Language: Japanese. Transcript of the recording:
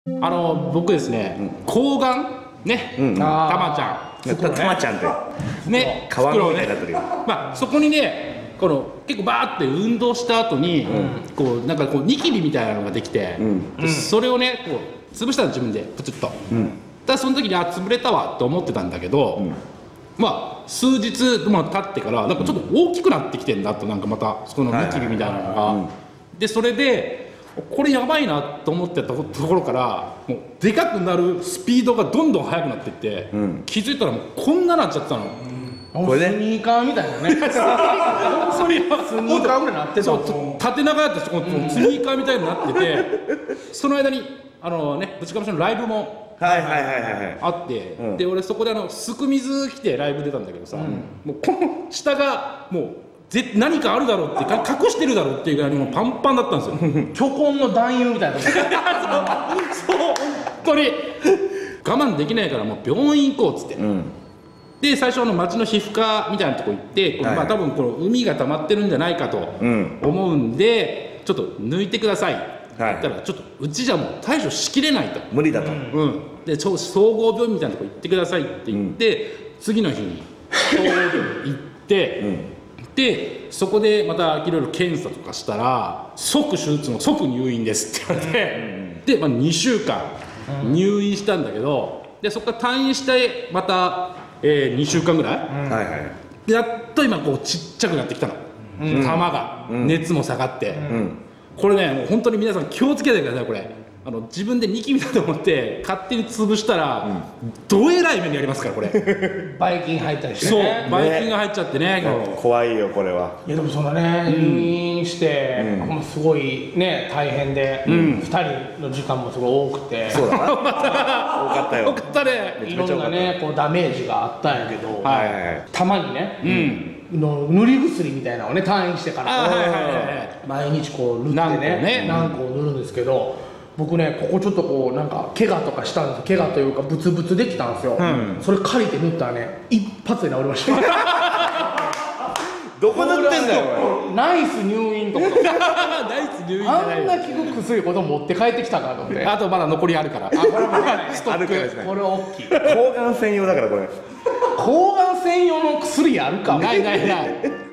僕ですね、睾丸ね、たまちゃん、 たまちゃんってね、 川みたいになってるよ。 まあそこにね、結構バーって運動した後に、なんかニキビみたいなのができて、それをね潰したの自分でプツッと。だその時に潰れたわと思ってたんだけど、まあ数日経ってからなんかちょっと大きくなってきてんだと、なんかまたそのニキビみたいなのが。でそれでこれやばいなと思ってたところから、もうでかくなるスピードがどんどん速くなっていって、気づいたらもうこんななっちゃってたの。 これね、スニーカーみたいなね。 それはスニーカーぐらいなってた。 そう、縦長やったし、スニーカーみたいになってて、その間にぶちかましのライブもあって、で俺そこですく水着てライブ出たんだけどさ、もうこの下がもう何かあるだろうって隠してるだろうっていうぐらいにもうパンパンだったんですよ。 巨根の男優みたいな。 そう本当に我慢できないからもう病院行こうっつって、で最初町の皮膚科みたいなとこ行って、まあ多分この海が溜まってるんじゃないかと思うんで、ちょっと抜いてくださいって言ったら、ちょっとうちじゃもう対処しきれないと、 無理だと。 で総合病院みたいなとこ行ってくださいって言って、次の日に総合病院行って。でそこでまたいろいろ検査とかしたら即手術の即入院ですって言われて、で、2週間入院したんだけど、でそこから退院してまた、2週間ぐらい、でやっと今ちっちゃくなってきたの、玉が、熱も下がって、これねもう本当に皆さん気をつけてください。これ自分でニキビだと思って勝手に潰したら、どえらい目にありますからこれ。 ばい菌入ったりしてそうね。 ばい菌が入っちゃってね。 怖いよこれは。 いやでもそんなね、入院してすごいね大変で、2人の時間もすごい多くて、 そうだな。多かったよ。 多かったね。 いろんなねダメージがあったんやけど、たまにね塗り薬みたいなのをね、退院してから毎日塗ってね、何個塗るんですけど、僕ねここちょっとなんか怪我とかしたんですよ。怪我というかブツブツできたんですよ。それ借りて塗ったらね、一発で治りました。 どこ塗ってんだよナイス入院とか。 ナイス入院じゃない。 あんな効く薬こと持って帰ってきたかと思って。 あとまだ残りあるから。 これもストック。 これ大きい。 抗がん専用だからこれ。 抗がん専用の薬あるか。 ないないない。